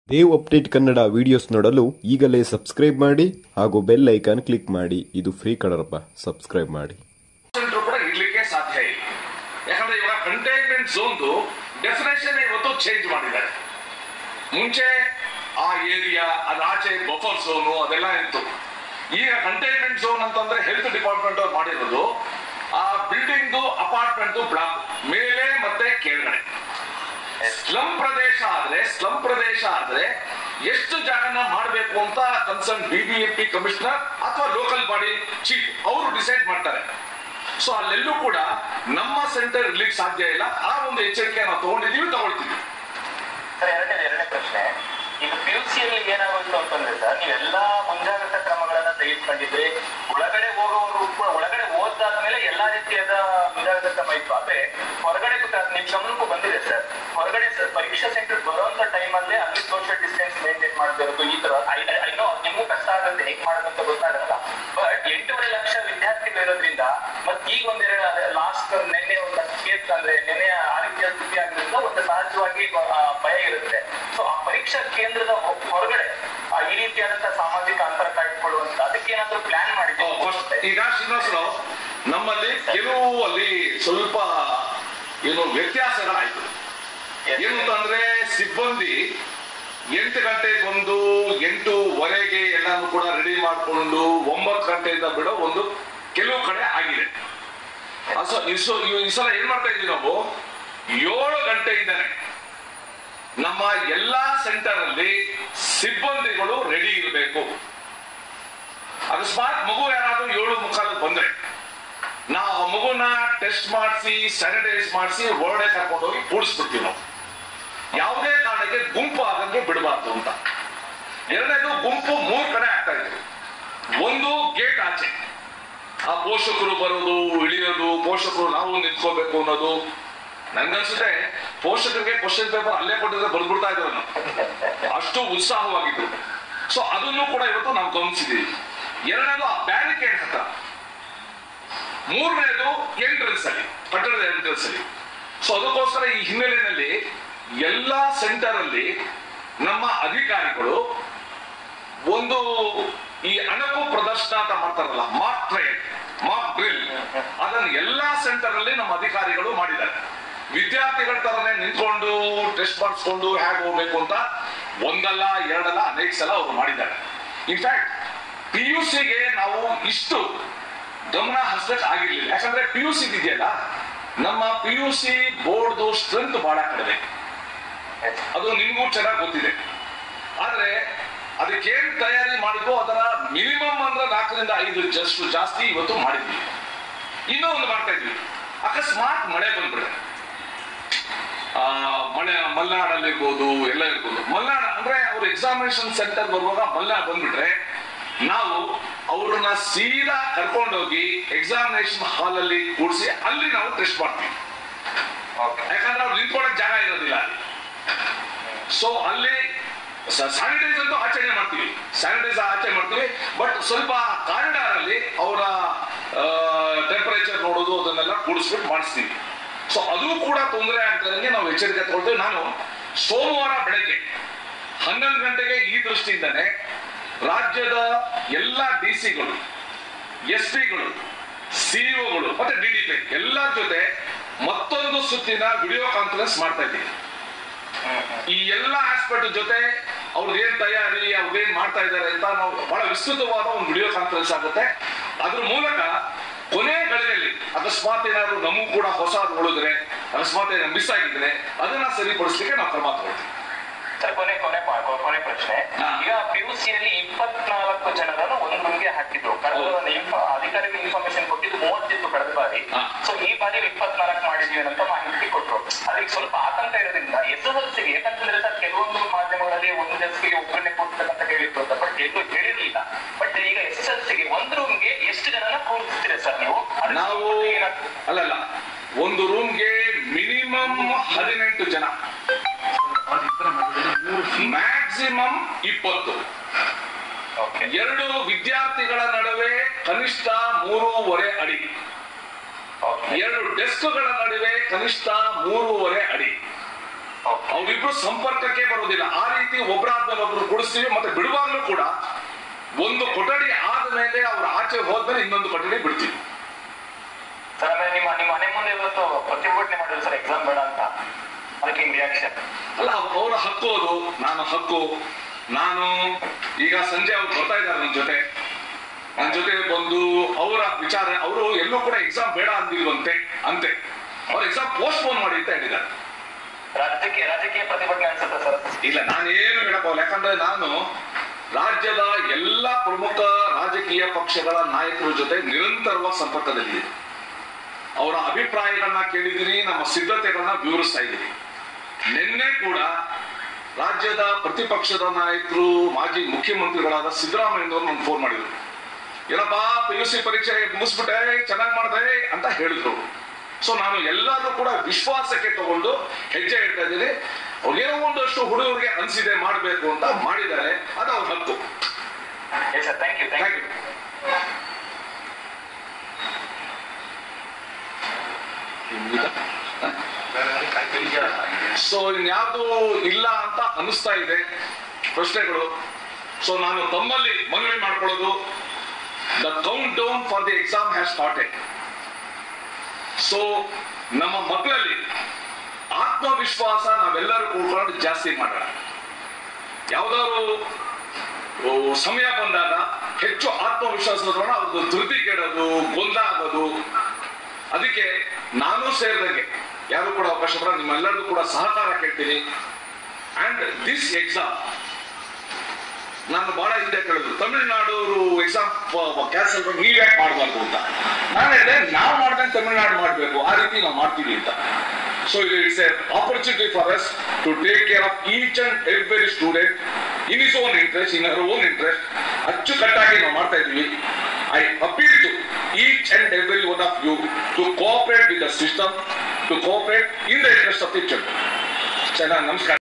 Dev update Kannada videos ನೋಡಲು ಈಗಲೇ subscribe ಮಾಡಿ ಹಾಗೂ ಬೆಲ್ ಐಕಾನ್ ಕ್ಲಿಕ್ ಮಾಡಿ. ಇದು ಫ್ರೀ ಕಣರಪ್ಪ, ಸಬ್ಸ್ಕ್ರೈಬ್ ಮಾಡಿ. ಕೂಡ ಇರ್ಲಿಕ್ಕೆ ಸಾಧ್ಯ ಇಲ್ಲ. ಯಾಕಂದ್ರೆ ಇವಾಗ ಕಂಟೈನ್ಮೆಂಟ್ ಝೋನ್ ಡೆಫಿನೇಷನ್ ಇವತ್ತು ಚೇಂಜ್ ಮಾಡಿದ್ದಾರೆ. ಮುಂಚೆ ಆ ಏರಿಯಾ ಅದಾಚೆ ಬಫರ್ ಝೋನು ಅದೆಲ್ಲ ಇತ್ತು. ಈಗ ಕಂಟೈನ್ಮೆಂಟ್ ಝೋನ್ ಅಂತಂದ್ರೆ ಹೆಲ್ತ್ ಡಿಪಾರ್ಟ್ಮೆಂಟ್ ಅವ್ರು ಮಾಡಿರೋದು ಆ ಬಿಲ್ಡಿಂಗ್ ಅಪಾರ್ಟ್ಮೆಂಟ್ ಬ್ಲಾಕ್ ಮೇಲೆ ಮತ್ತೆ ಕೆಳಗಡೆ. ಸ್ಲಂ ಪ್ರದೇಶ ಆದ್ರೆ ಎಷ್ಟು ಜಾಗನ ಮಾಡಬೇಕು ಅಂತ ಕನ್ಸರ್ನ್ ಬಿಬಿಎಂಪಿ ಕಮಿಷನರ್ ಅಥವಾ ಲೋಕಲ್ ಬಾಡಿ ಚೀಫ್ ಅವರು ಡಿಸೈಡ್ ಮಾಡ್ತಾರೆ. ಸೊ ಅಲ್ಲೆಲ್ಲೂ ಕೂಡ ನಮ್ಮ ಸೆಂಟರ್ ಇರ್ಲಿಕ್ಕೆ ಸಾಧ್ಯ ಇಲ್ಲ. ಆ ಒಂದು ಎಚ್ಚರಿಕೆ ನಾವು ತಗೊಳ್ತೀವಿ. ಸರ್, ಎರಡನೇ ಪ್ರಶ್ನೆ, ಈಗ ಪಿಯುಸಿಯಲ್ಲಿ ಏನಾಗೋಯ್ತು ಅಂತಂದ್ರೆ ಸರ್, ನೀವೆಲ್ಲಾ ಮುಂಜಾಗ್ರತಾ ಕ್ರಮಗಳನ್ನ ತೆಗೆದುಕೊಂಡಿದ್ರೆ ಒಳಗಡೆ ಹೋಗೋರು ಕೂಡ ಒಳಗಡೆ ಓದಾದ್ಮೇಲೆ ಎಲ್ಲಾ ರೀತಿಯಾದ ಮುಂಜಾಗ್ರತಾ ಕ್ರಮ ಇತ್ತು. ಆದ್ರೆ ಹೊರಗಡೆ ನಿಮ್ ಗಮನಕ್ಕೂ ಬಂದಿದೆ ಸರ್, ಹೊರಗಡೆ ಪರೀಕ್ಷಾ ಸೆಂಟರ್ ಬರುವಂತ ಟೈಮ್ ಅಲ್ಲೇ ಅಲ್ಲಿ ಸೋಷಿಯಲ್ ಡಿಸ್ಟೆನ್ಸ್ ಮೇಂಟೈನ್ ಮಾಡಬೇಕು. ಈ ತರ ಐನೋ ನಿಮ್ಗೂ ಕಷ್ಟ ಆಗುತ್ತೆ, ಹೇಗ್ ಮಾಡೋದಂತ ಗೊತ್ತಾಗಲ್ಲ. ಬಟ್ 8.5 ಲಕ್ಷ ವಿದ್ಯಾರ್ಥಿಗಳು ಇರೋದ್ರಿಂದ ಮತ್ತೆ ಈಗ ಒಂದೆರಡು ಲಾಸ್ಟ್ ನಿನ್ನೆ ಒಂದು ಕೇಸ್ ಅಂದ್ರೆ ನಿನ್ನೆ ಆ ರೀತಿಯ ಸ್ಥಿತಿ ಆಗಿರೋದ್ರಿಂದ ಒಂದು ಸಹಜವಾಗಿ ಭಯ ಇರುತ್ತೆ. ಸೊ ಆ ಪರೀಕ್ಷಾ ಕೇಂದ್ರದ ಹೊರಗಡೆ ಈ ರೀತಿಯಾದಂತಹ ಸಾಮಾಜಿಕ ಅಂತರ ಕಾಯ್ದುಕೊಳ್ಳುವಂತ ಅದಕ್ಕೆ ಏನಾದ್ರೂ ಪ್ಲಾನ್ ಮಾಡಿದ್ದೀವಿ? ಈಗ ಶ್ರೀನಿವಾಸರಾವ್, ನಮ್ಮಲ್ಲಿ ಕೆಲವು ಅಲ್ಲಿ ಸ್ವಲ್ಪ ಏನು ವ್ಯತ್ಯಾಸಗಳಾಯ್ತು. ಏನು ಅಂತಂದ್ರೆ ಸಿಬ್ಬಂದಿ 8 ಗಂಟೆಗೆ ಬಂದು 8:15 ಎಲ್ಲಾನು ಕೂಡ ರೆಡಿ ಮಾಡಿಕೊಂಡು 9 ಗಂಟೆಯಿಂದ ಬಿಡೋ ಒಂದು ಕೆಲವು ಕಡೆ ಆಗಿದೆ. ಈ ಸಲ ಏನ್ ಮಾಡ್ತಾ ಇದೀವಿ ನಾವು, 7 ಗಂಟೆಯಿಂದನೇ ನಮ್ಮ ಎಲ್ಲಾ ಸೆಂಟರ್ ಅಲ್ಲಿ ಸಿಬ್ಬಂದಿಗಳು ರೆಡಿ ಇರಬೇಕು. ಅಕಸ್ಮಾತ್ ಮಗು ಯಾರಾದ್ರೂ 7:45 ಬಂದ್ರೆ ನಾವು ಆ ಮಗುನ ಟೆಸ್ಟ್ ಮಾಡಿಸಿ ಸ್ಯಾನಿಟೈಸ್ ಮಾಡಿಸಿ ಹೊರಗಡೆ ಕರ್ಕೊಂಡು ಹೋಗಿ ಕೂಡಿಸ್ಬಿಡ್ತೀವಿ. ನಾವು ಯಾವುದೇ ಕಾರಣಕ್ಕೆ ಗುಂಪು ಆಗಂಗೆ ಬಿಡಬಾರ್ದು ಅಂತ. ಎರಡನೇದು, ಗುಂಪು 3 ಕಡೆ ಆಗ್ತಾ ಇದ್ರು. ಒಂದು ಗೇಟ್ ಆಚೆ ಆ ಪೋಷಕರು ಬರೋದು ಇಳಿಯೋದು, ಪೋಷಕರು ನಾವು ನಿಂತ್ಕೋಬೇಕು ಅನ್ನೋದು. ನನ್ಗನ್ಸುತ್ತೆ ಪೋಷಕರಿಗೆ ಕ್ವಶನ್ ಪೇಪರ್ ಅಲ್ಲೇ ಕೊಟ್ಟಿದ್ರೆ ಬರ್ಬಿಡ್ತಾ ಇದ್ರು ನಾವು, ಅಷ್ಟು ಉತ್ಸಾಹವಾಗಿದ್ರು. ಸೊ ಅದನ್ನು ಕೂಡ ಇವತ್ತು ನಾವು ಗಮನಿಸಿದೀವಿ. ಎರಡನೇದು ಆ ಬ್ಯಾರಿಕೇಡ್ ಹತ್ರ. ಮೂರನೇದು ಎಂಟ್ರೆನ್ಸ್ ಅಲ್ಲಿ, ಕಟ್ಟಡದ ಎಂಟ್ರೆನ್ಸ್ ಅಲ್ಲಿ. ಸೊ ಅದಕ್ಕೋಸ್ಕರ ಈ ಹಿನ್ನೆಲೆಯಲ್ಲಿ ಎಲ್ಲಾ ಸೆಂಟರ್ ಅಲ್ಲಿ ನಮ್ಮ ಅಧಿಕಾರಿಗಳು ಒಂದು ಈ ಅಣಕು ಪ್ರದರ್ಶನ ಅಂತ ಮಾಡ್ತಾರಲ್ಲ, ಮಾಕ್ ಡ್ರಿಲ್, ಅದನ್ನು ಎಲ್ಲಾ ಸೆಂಟರ್ ಅಲ್ಲಿ ನಮ್ಮ ಅಧಿಕಾರಿಗಳು ಮಾಡಿದ್ದಾರೆ. ವಿದ್ಯಾರ್ಥಿಗಳ ತರನೇ ನಿಂತ್ಕೊಂಡು ಟೆಸ್ಟ್ ಮಾಡಿಸ್ಕೊಂಡು ಹೇಗೆ ಹೋಗ್ಬೇಕು ಅಂತ ಒಂದಲ್ಲ ಎರಡಲ್ಲ ಅನೇಕ ಸಲ ಅವರು ಮಾಡಿದ್ದಾರೆ. ಇನ್ಫ್ಯಾಕ್ಟ್ PUCಗೆ ನಾವು ಇಷ್ಟು ಗಮನ ಹರಿಸಕ್ ಆಗಿರ್ಲಿಲ್ಲ. ಯಾಕಂದ್ರೆ PUC ಇದೆಯಲ್ಲ, ನಮ್ಮ PUC ಬೋರ್ಡ್ ಸ್ಟ್ರೆಂತ್ ಬಹಳ ಕಡಿಮೆ, ಅದು ನಿಮ್ಗೂ ಚೆನ್ನಾಗಿ ಗೊತ್ತಿದೆ. ಆದ್ರೆ ಅದಕ್ಕೇನ್ ತಯಾರಿ ಮಾಡಿದ್ವು ಅದರ ಮಿನಿಮಮ್ ಅಂದ್ರೆ 4 ರಿಂದ 5 ಜಸ್ಟ್ ಜಾಸ್ತಿ ಇವತ್ತು ಮಾಡಿದ್ವಿ. ಇನ್ನೂ ಒಂದು ಮಾಡ್ತಾ ಇದ್ವಿ, ಅಕಸ್ಮಾತ್ ಮಳೆ ಬಂದ್ಬಿಟ್ರೆ, ಮಲೆನಾಡಲ್ಲಿ ಇರ್ಬೋದು, ಎಲ್ಲ ಇರ್ಬೋದು. ಮಲೆನಾಡು ಅಂದ್ರೆ ಅವ್ರ ಎಕ್ಸಾಮಿನೇಷನ್ ಸೆಂಟರ್ ಬರುವಾಗ ಮಲೆನಾಡು ಬಂದ್ಬಿಟ್ರೆ ನಾವು ಅವ್ರನ್ನ ಸೀದಾ ಕರ್ಕೊಂಡೋಗಿ ಎಕ್ಸಾಮಿನೇಷನ್ ಹಾಲ್ ಅಲ್ಲಿ ಕೂಡಿಸಿ ಅಲ್ಲಿ ನಾವು ಟೆಸ್ಟ್ ಮಾಡ್ತೀವಿ. ಯಾಕಂದ್ರೆ ಅವ್ರು ನಿಂತ್ಕೊಳ್ಳೋಕೆ ಜಾಗ ಇರೋದಿಲ್ಲ ಅಲ್ಲಿ. ಸೊ ಅಲ್ಲಿ ಸ್ಯಾನಿಟೈಸ್ ಅಂತೂ ಆಚರಣೆ ಮಾಡ್ತೀವಿ, ಬಟ್ ಸ್ವಲ್ಪ ಕಾರಿಡಾರ್ ಅಲ್ಲಿ ಅವರ ಟೆಂಪರೇಚರ್ ನೋಡೋದು ಅದನ್ನೆಲ್ಲ ಕೂಡಿಸ್ಬಿಟ್ಟು ಮಾಡಿಸ್ತೀವಿ. ಸೊ ಅದು ಕೂಡ ತೊಂದರೆ ಆಗ್ತದಂಗೆ ನಾವು ಎಚ್ಚರಿಕೆ ತಗೊಳ್ತೇವೆ. ನಾನು ಸೋಮವಾರ ಬೆಳಗ್ಗೆ 11 ಗಂಟೆಗೆ ಈ ದೃಷ್ಟಿಯಿಂದನೇ ರಾಜ್ಯದ ಎಲ್ಲ DC ಗಳು, SP ಗಳು, CO ಗಳು ಮತ್ತೆ DDP ಎಲ್ಲರ ಜೊತೆ ಮತ್ತೊಂದು ಸುತ್ತಿನ ವಿಡಿಯೋ ಕಾನ್ಫರೆನ್ಸ್ ಮಾಡ್ತಾ ಇದ್ದೀವಿ. ಈ ಎಲ್ಲ ಆಸ್ಪೆಕ್ಟ್ ಜೊತೆ ಅವ್ರದ್ದು ಏನ್ ತಯಾರಿ, ಅವ್ರೇನ್ ಮಾಡ್ತಾ ಇದ್ದಾರೆ ಅಂತ ನಾವು ಬಹಳ ವಿಸ್ತೃತವಾದ ಒಂದು ವಿಡಿಯೋ ಕಾನ್ಫರೆನ್ಸ್ ಆಗುತ್ತೆ. ಅದ್ರ ಮೂಲಕ ಕೊನೆ ಗಳಿಗೆಯಲ್ಲಿ ಅಕಸ್ಮಾತ್ ಏನಾದ್ರು ನಮಗೂ ಕೂಡ ಹೊಸ ಉಳಿದ್ರೆ, ಅಕಸ್ಮಾತ್ ಏನಾದ್ರು ಮಿಸ್ ಆಗಿದ್ರೆ ಅದನ್ನ ಸರಿಪಡಿಸ್ಲಿಕ್ಕೆ ನಾವು ಕ್ರಮ ತಗೊಳ್ತೀವಿ. ಸರ್, ಕೊನೆ ಪ್ರಶ್ನೆ, ಈಗ PUCಯಲ್ಲಿ 24 ಜನರನ್ನು ಒಂದು ರೂಮ್ಗೆ ಹಾಕಿದ್ರು. ಅಧಿಕಾರಿಗಳು ಇನ್ಫಾರ್ಮೇಶನ್ ಕೊಟ್ಟಿದ್ದು 30 ಇತ್ತು ಕಳೆದ ಬಾರಿ. ಸೊ ಈ ಬಾರಿ 24 ಮಾಡಿದೀವಿ ಅಂತ ಮಾಹಿತಿ ಕೊಟ್ಟರು. ಅದಕ್ಕೆ ಸ್ವಲ್ಪ ಆತಂಕ ಇರೋದ್ರಿಂದ SSLCಗೆ, ಯಾಕಂತಂದ್ರೆ ಸರ್ ಕೆಲವೊಂದು ಮಾಧ್ಯಮಗಳಲ್ಲಿ ಒಂದು ಜಸ್ಗೆ ಒಬ್ಬರನ್ನೇ ಕೊಡ್ತಕ್ಕಂತ ಹೇಳಿತ್ತು ಅಂತ, ಬಟ್ ಎಲ್ಲೂ ಹೇಳಿರ್ಲಿಲ್ಲ. ಬಟ್ ಈಗ SSLCಗೆ ಒಂದು ರೂಮ್ಗೆ ಎಷ್ಟು ಜನನ ಕೂರಿಸ್ತೀರಾ ಸರ್ ನೀವು? ನಾವು ಅಲ್ಲಲ್ಲ, ಒಂದು ರೂಮ್ಗೆ ಮಿನಿಮಮ್ 18 ಜನ, ಮ್ಯಾಕ್ಸಿಮಮ್ 20. 2 ವಿದ್ಯಾರ್ಥಿಗಳ ನಡುವೆ ಕನಿಷ್ಠ 3.5 ಅಡಿ, 2 ಡೆಸ್ಕ್ಗಳ ನಡುವೆ ಕನಿಷ್ಠ 3.5 ಅಡಿ. ಅವರಿಬ್ರು ಸಂಪರ್ಕಕ್ಕೆ ಬರುವುದಿಲ್ಲ. ಆ ರೀತಿ ಒಬ್ಬರಾದ್ಮೇಲೆ ಒಬ್ರು ಕೊಡಿಸ್ತೀವಿ. ಮತ್ತೆ ಬಿಡುವಾಗ್ಲೂ ಕೂಡ ಒಂದು ಕೊಠಡಿ ಆದ್ಮೇಲೆ ಅವ್ರು ಆಚೆ ಹೋದ್ಮೇಲೆ ಇನ್ನೊಂದು ಕೊಠಡಿ ಬಿಡ್ತೀವಿ. ಸರ್ ಆಮೇಲೆ ನಿಮ್ಮ ಮನೆ ಮುಂದೆ ಇವತ್ತು ಪ್ರತಿಭಟನೆ ಮಾಡಿದ್ರು ಸರ್, ಎಕ್ಸಾಮ್ ಬೇಡ ಅಂತ, ಅದಕ್ಕೆ ರಿಯಾಕ್ಷನ್? ಅಲ್ಲ, ಅವರ ಹಕ್ಕು ಅದು, ನಾನು ಈಗ ಸಂಜೆ ಅವ್ರು ಬರ್ತಾ ಇದ್ದಾರೆ ನನ್ನ ಜೊತೆ ಬಂದು ಅವರ ವಿಚಾರ, ಅವರು ಎಲ್ಲೂ ಕೂಡ ಎಕ್ಸಾಮ್ ಬೇಡ ಅಂದಿಲ್ವಂತೆ ಅಂತೆ, ಅವ್ರ ಎಕ್ಸಾಮ್ ಪೋಸ್ಟ್ ಪೋನ್ ಮಾಡಿ ಅಂತ ಹೇಳಿದ್ದಾರೆ. ರಾಜಕೀಯ ಪ್ರತಿಭಟನೆ ಅನ್ಸುತ್ತೆ ಸರ್? ಇಲ್ಲ, ನಾನೇನು ಹೇಳಕ್ಕಾಗಲ್ಲ. ಯಾಕಂದ್ರೆ ನಾನು ರಾಜ್ಯದ ಎಲ್ಲ ಪ್ರಮುಖ ರಾಜಕೀಯ ಪಕ್ಷಗಳ ನಾಯಕರ ಜೊತೆ ನಿರಂತರವಾಗಿ ಸಂಪರ್ಕದಲ್ಲಿದೆ. ಅವರ ಅಭಿಪ್ರಾಯಗಳನ್ನ ಕೇಳಿದ್ದೀನಿ, ನಮ್ಮ ಸಿದ್ಧತೆಗಳನ್ನ ವಿವರಿಸ್ತಾ ಇದ್ದೀನಿ. ನಿನ್ನೆ ಕೂಡ ರಾಜ್ಯದ ಪ್ರತಿಪಕ್ಷದ ನಾಯಕರು ಮಾಜಿ ಮುಖ್ಯಮಂತ್ರಿಗಳಾದ ಸಿದ್ದರಾಮಯ್ಯನವರು ನನ್ಗೆ ಫೋನ್ ಮಾಡಿದ್ರು. ಏನಪ್ಪಾ PUC ಪರೀಕ್ಷೆ ಮುಗಿಸ್ಬಿಟ್ಟೆ, ಚೆನ್ನಾಗಿ ಮಾಡಿದೆ ಅಂತ ಹೇಳಿದ್ರು. ಸೊ ನಾನು ಎಲ್ಲರೂ ಕೂಡ ವಿಶ್ವಾಸಕ್ಕೆ ತಗೊಂಡು ಹೆಜ್ಜೆ ಇಡ್ತಾ ಇದ್ದೀನಿ. ಅವ್ರಿಗೇನೋ ಒಂದಷ್ಟು ಹುಡುಗರಿಗೆ ಅನ್ಸಿದೆ ಮಾಡಬೇಕು ಅಂತ ಮಾಡಿದ್ದಾರೆ, ಅದು ಅವ್ರ ಹಕ್ಕು. Thank you. ಸೊ ಇನ್ಯಾವುದು ಇಲ್ಲ ಅಂತ ಅನಿಸ್ತಾ ಇದೆ ಪ್ರಶ್ನೆಗಳು. ಸೊ ನಾನು ತಮ್ಮಲ್ಲಿ ಮನವಿ ಮಾಡ್ಕೊಳ್ಳೋದು, the countdown for the exam has started. So ನಮ್ಮ ಮಕ್ಕಳಲ್ಲಿ ಆತ್ಮವಿಶ್ವಾಸ ನಾವೆಲ್ಲರೂ ಕೂತ್ಕೊಂಡು ಜಾಸ್ತಿ ಮಾಡೋಣ. ಯಾವ್ದಾದ್ರು ಸಮಯ ಬಂದಾಗ ಹೆಚ್ಚು ಆತ್ಮವಿಶ್ವಾಸ ಅವ್ರದ್ದು ಧೃತಿ ಕೆಡೋದು, ಗೊಂದಲ ಆಗೋದು. ಅದಕ್ಕೆ ನಾನು ಸೇರಿದಂಗೆ ಯಾರು ಕೂಡ ಅವಕಾಶ ಬರ, ನಿಮ್ಮೆಲ್ಲರಿಗೂ ಕೂಡ ಸಹಕಾರ ಕೇಳ್ತೀನಿ. ಅಂಡ್ ದಿಸ್ ಎಕ್ಸಾಮ್ ನಾನು ಬಹಳ ಹಿಂದೆ ಕೇಳಿದ್ರು, ತಮಿಳುನಾಡವರು ಎಕ್ಸಾಮ್ ಕ್ಯಾನ್ಸಲ್ ಮಾಡಿ ನೀವ್ ಯಾಕೆ ಮಾಡಬಾರ್ದು ಅಂತ. ನಾನು ಹೇಳಿದೆ, ನಾವು ಮಾಡ್ದಂಗೆ ತಮಿಳುನಾಡು ಮಾಡಬೇಕು, ಆ ರೀತಿ ನಾವು ಮಾಡ್ತೀವಿ ಅಂತ. So it's a opportunity for us to take care of each and every student in his own interest, in her own interest. ಅಚ್ಚುಕಟ್ಟಾಗಿ ನಾವು ಮಾಡ್ತಾ ಇದ್ವಿ. I appeal to each and every one of you to cooperate with the system, to cooperate in the interest of the children. ನಮಸ್ಕಾರ.